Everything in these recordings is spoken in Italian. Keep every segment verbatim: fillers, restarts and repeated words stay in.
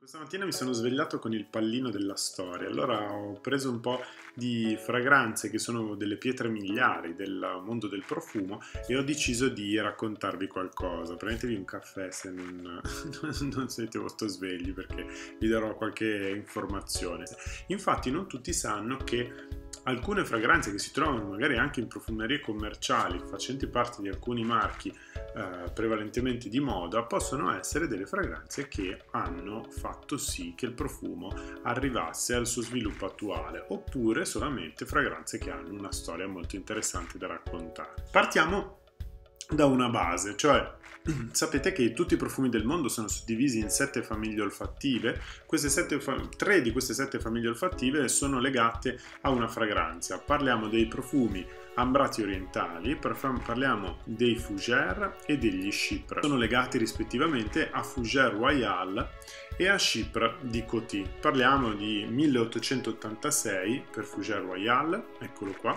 Questa mattina mi sono svegliato con il pallino della storia, allora ho preso un po' di fragranze che sono delle pietre miliari del mondo del profumo e ho deciso di raccontarvi qualcosa. Prendetevi un caffè se non, non siete molto svegli perché vi darò qualche informazione. Infatti non tutti sanno che alcune fragranze che si trovano magari anche in profumerie commerciali, facenti parte di alcuni marchi eh, prevalentemente di moda, possono essere delle fragranze che hanno fatto sì che il profumo arrivasse al suo sviluppo attuale, oppure solamente fragranze che hanno una storia molto interessante da raccontare. Partiamo da una base, cioè sapete che tutti i profumi del mondo sono suddivisi in sette famiglie olfattive. Queste sette, tre di queste sette famiglie olfattive sono legate a una fragranza. Parliamo dei profumi ambrati orientali, parliamo dei fougère e degli chypre. Sono legati rispettivamente a Fougère Royal e a Chypre di Coty. Parliamo di milleottocentottantasei per Fougère Royal, eccolo qua,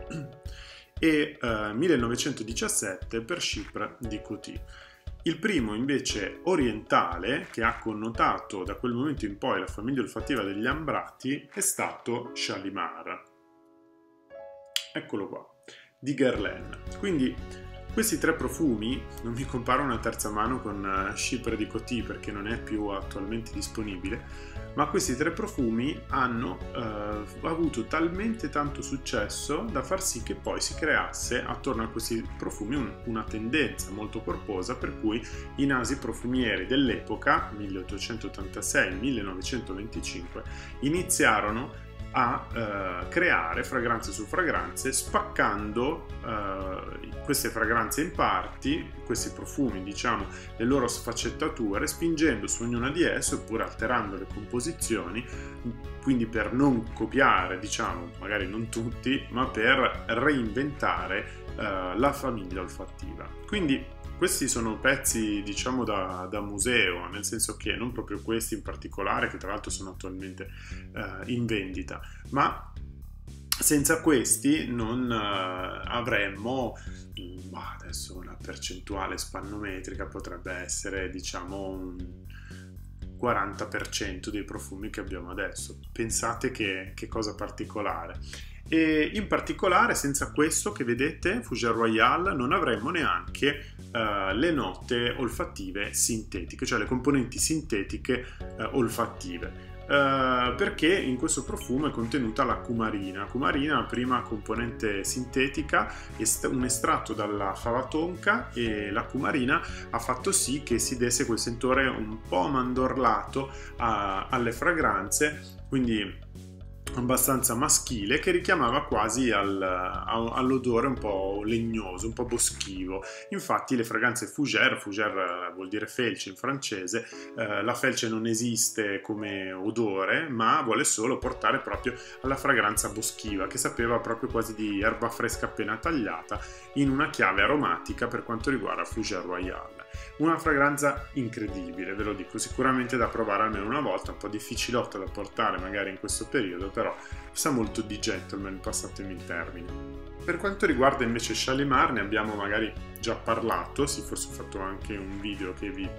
e eh, millenovecentodiciassette per Chypre di Coty. Il primo invece orientale, che ha connotato da quel momento in poi la famiglia olfattiva degli ambrati, è stato Shalimar. Eccolo qua, di Guerlain. Quindi questi tre profumi, non mi comparo una terza mano con Chypre di Coty perché non è più attualmente disponibile, ma questi tre profumi hanno eh, avuto talmente tanto successo da far sì che poi si creasse attorno a questi profumi un, una tendenza molto corposa, per cui i nasi profumieri dell'epoca, milleottocentottantasei millenovecentoventicinque, iniziarono a uh, creare fragranze su fragranze, spaccando uh, queste fragranze in parti, questi profumi, diciamo, le loro sfaccettature, spingendo su ognuna di esse oppure alterando le composizioni, quindi per non copiare, diciamo, magari non tutti, ma per reinventare uh, la famiglia olfattiva. Quindi questi sono pezzi, diciamo, da, da museo, nel senso che non proprio questi in particolare, che tra l'altro sono attualmente eh, in vendita, ma senza questi non eh, avremmo, bah, adesso una percentuale spannometrica potrebbe essere, diciamo, un quaranta per cento dei profumi che abbiamo adesso. Pensate che, che cosa particolare. E in particolare senza questo che vedete, Fougère Royal, non avremmo neanche uh, le note olfattive sintetiche, cioè le componenti sintetiche uh, olfattive. Uh, perché in questo profumo è contenuta la cumarina. Cumarina, prima componente sintetica, est- un estratto dalla fava tonka, e la cumarina ha fatto sì che si desse quel sentore un po' mandorlato a- alle fragranze, quindi abbastanza maschile, che richiamava quasi al, all'odore un po' legnoso, un po' boschivo. Infatti le fragranze fougère, fougère vuol dire felce in francese, eh, la felce non esiste come odore, ma vuole solo portare proprio alla fragranza boschiva, che sapeva proprio quasi di erba fresca appena tagliata, in una chiave aromatica per quanto riguarda Fougère Royal. Una fragranza incredibile, ve lo dico, sicuramente da provare almeno una volta, un po' difficilotta da portare magari in questo periodo, però sa molto di gentleman, passatemi il termine. Per quanto riguarda invece Shalimar, ne abbiamo magari già parlato, sì, forse ho fatto anche un video che vi,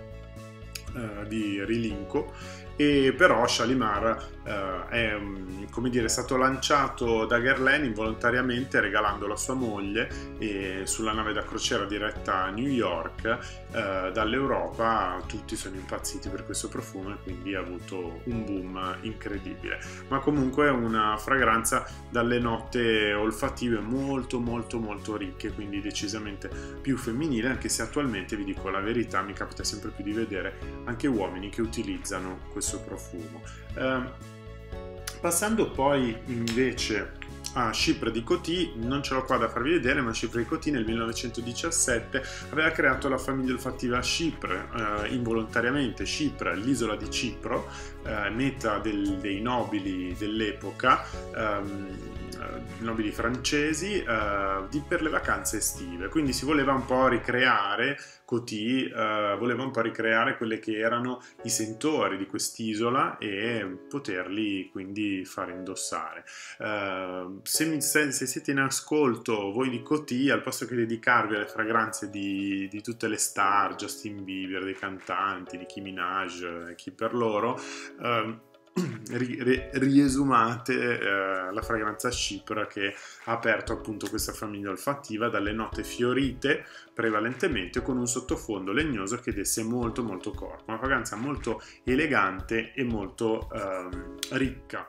uh, vi rilinko, e però Shalimar uh, è, um, come dire, stato lanciato da Guerlain involontariamente regalandolo a sua moglie, e sulla nave da crociera diretta a New York uh, dall'Europa tutti sono impazziti per questo profumo e quindi ha avuto un boom incredibile. Ma comunque è una fragranza dalle note olfattive molto molto molto ricche, quindi decisamente più femminile, anche se attualmente, vi dico la verità, mi capita sempre più di vedere anche uomini che utilizzano questo profumo. Eh, passando poi invece a Chypre di Coty, non ce l'ho qua da farvi vedere, ma Chypre di Coty nel millenovecentodiciassette aveva creato la famiglia olfattiva Chypre, eh, involontariamente. Chypre, l'isola di Cipro, eh, meta del, dei nobili dell'epoca, ehm, nobili francesi, eh, di, per le vacanze estive, quindi si voleva un po' ricreare Coty, eh, voleva un po' ricreare quelle che erano i sentori di quest'isola e poterli quindi far indossare. Eh, se, mi, se, se siete in ascolto voi di Coty, al posto che dedicarvi alle fragranze di, di tutte le star, Justin Bieber, dei cantanti, di Nicki Minaj, chi per loro, eh, riesumate eh, la fragranza Chypre, che ha aperto appunto questa famiglia olfattiva dalle note fiorite prevalentemente, con un sottofondo legnoso che desse molto molto corpo, una fragranza molto elegante e molto ehm, ricca.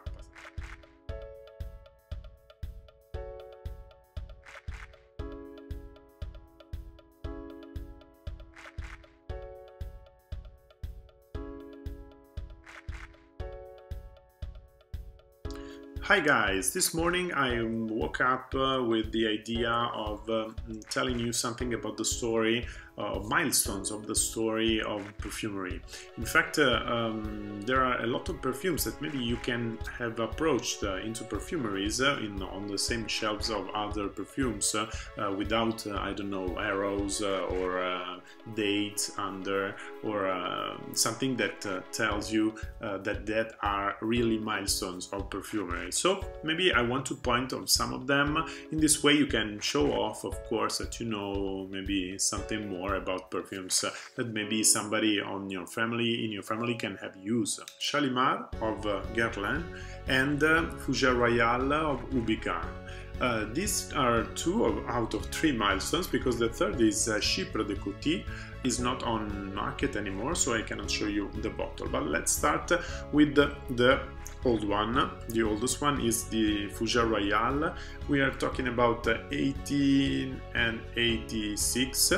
Hi guys, this morning I woke up uh, with the idea of uh, telling you something about the story, uh, milestones of the story of perfumery. In fact, uh, um, there are a lot of perfumes that maybe you can have approached uh, into perfumeries uh, in, on the same shelves of other perfumes uh, uh, without, uh, I don't know, arrows uh, or uh, dates under, or uh, something that uh, tells you uh, that that are really milestones of perfumery. So maybe I want to point on some of them. In this way you can show off, of course, that you know maybe something more about perfumes uh, that maybe somebody on your family, in your family, can have used. Shalimar of uh, Guerlain and uh, Fougère Royale of Houbigant. Uh, these are two of, out of three milestones, because the third is uh, Chypre de Coty, is not on market anymore, so I cannot show you the bottle. But let's start with the, the old one. The oldest one is the Fougère Royale. We are talking about uh, eighteen and eighty-six.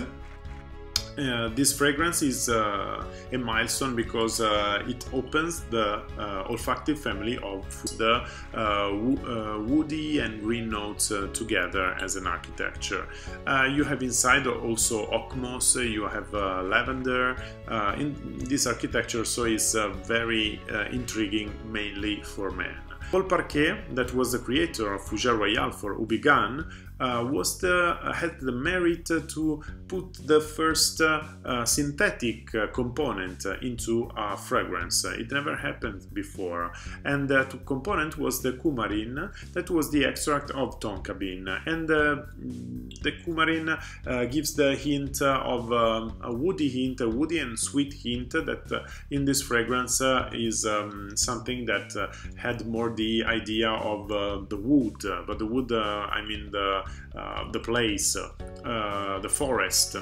Uh, this fragrance is uh, a milestone because uh, it opens the uh, olfactive family of the uh, wo uh, woody and green notes uh, together as an architecture. Uh, you have inside also Okmos, you have uh, lavender uh, in this architecture, so it's uh, very uh, intriguing, mainly for men. Paul Parquet, that was the creator of Fougère Royale for Houbigant, uh, was the, uh, had the merit to put the first uh, uh, synthetic uh, component uh, into a fragrance. It never happened before, and that component was the coumarin, that was the extract of tonka bean, and uh, the coumarin uh, gives the hint of um, a woody hint, a woody and sweet hint that uh, in this fragrance uh, is um, something that uh, had more the idea of uh, the wood, uh, but the wood, uh, I mean the, uh, the place, uh, the forest.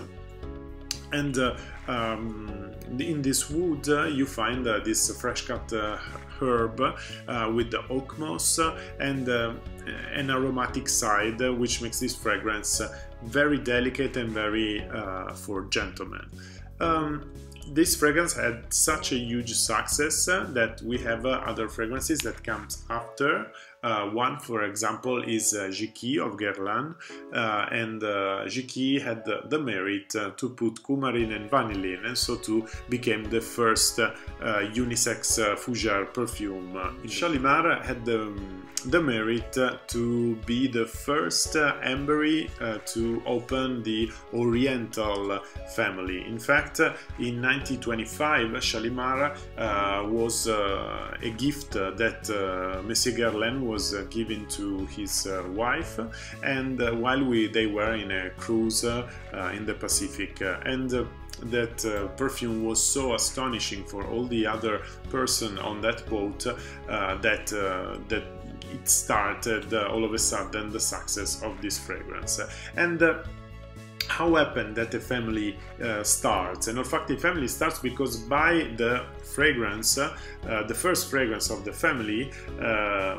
And uh, um, in this wood uh, you find uh, this fresh cut uh, herb uh, with the okmos and uh, an aromatic side, uh, which makes this fragrance uh, very delicate and very uh, for gentlemen. Um, This fragrance had such a huge success uh, that we have uh, other fragrances that comes after. Uh, one, for example, is uh, Jicky of Guerlain, uh, and uh, Jicky had the, the merit uh, to put coumarin and vanillin, and so to became the first uh, uh, unisex uh, fougère perfume. Shalimar had the, the merit uh, to be the first uh, ambery uh, to open the Oriental family. In fact, uh, in nineteen twenty-five, Shalimar uh, was uh, a gift that uh, Monsieur Guerlain was uh, given to his uh, wife, and uh, while we they were in a cruise uh, uh, in the Pacific, uh, and uh, that uh, perfume was so astonishing for all the other person on that boat uh, that uh, that it started uh, all of a sudden the success of this fragrance. And uh, how happened that a family uh, starts? An olfactive family starts because by the fragrance, uh, the first fragrance of the family, uh,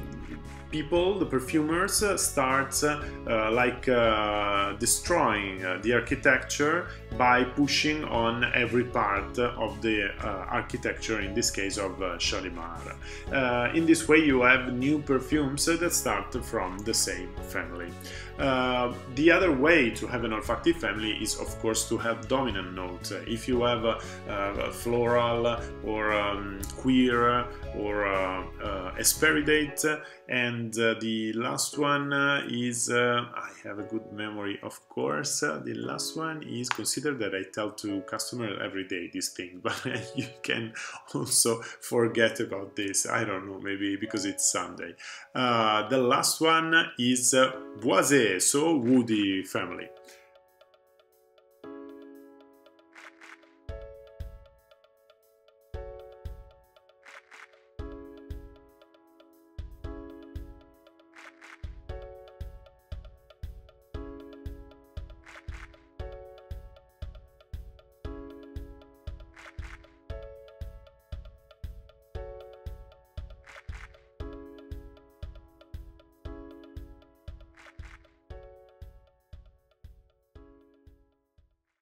people, the perfumers, uh, start uh, uh, like uh, destroying uh, the architecture by pushing on every part of the uh, architecture, in this case of uh, Shalimar. Uh, in this way you have new perfumes that start from the same family. Uh, the other way to have an olfactive family is, of course, to have dominant notes. If you have a, a floral or um, queer or uh, uh, esperidate, And uh, the last one uh, is, uh, I have a good memory, of course. Uh, the last one is, consider that I tell to customers every day this thing, but you can also forget about this. I don't know, maybe because it's Sunday. Uh, the last one is uh, boisé, so woody family.